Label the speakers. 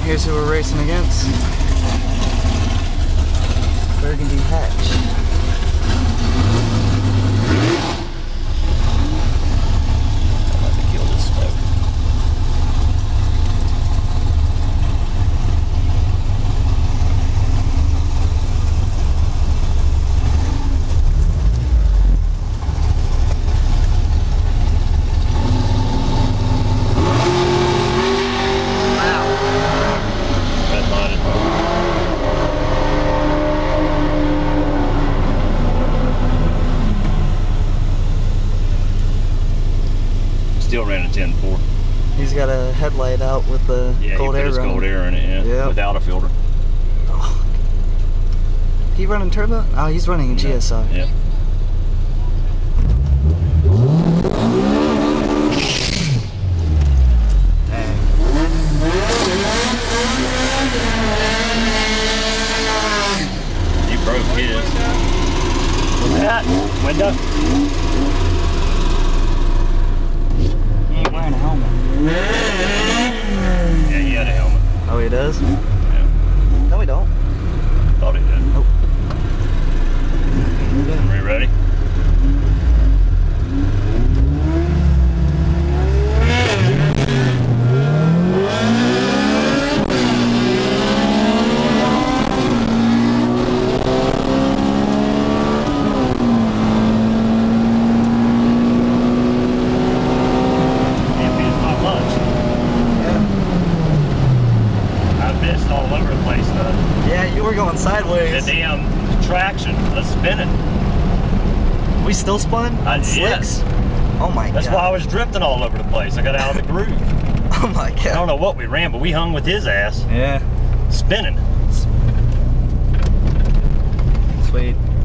Speaker 1: Here's who we're racing against. Burgundy Hatch.
Speaker 2: I'm about to kill this smoke. Still ran a 10.4.
Speaker 1: He's got a headlight out with the cold air running.
Speaker 2: Cold air in it, yeah.
Speaker 1: Yep.
Speaker 2: Without a filter.
Speaker 1: Oh. He running turbo? Oh, he's running a GSI.
Speaker 2: Yeah. He broke his. What's that? Window?
Speaker 1: Wearing a helmet.
Speaker 2: Yeah, he had a helmet.
Speaker 1: Oh, he does?
Speaker 2: Yeah.
Speaker 1: No, we don't.
Speaker 2: Thought he did.
Speaker 1: Nope.
Speaker 2: Are we ready?
Speaker 1: We're going sideways.
Speaker 2: The damn traction, let's spin it.
Speaker 1: We still spun?
Speaker 2: Yes.
Speaker 1: Oh my god.
Speaker 2: That's why I was drifting all over the place. I got out of the groove.
Speaker 1: Oh my god.
Speaker 2: I don't know what we ran, but we hung with his ass.
Speaker 1: Yeah.
Speaker 2: Spinning.
Speaker 1: Sweet.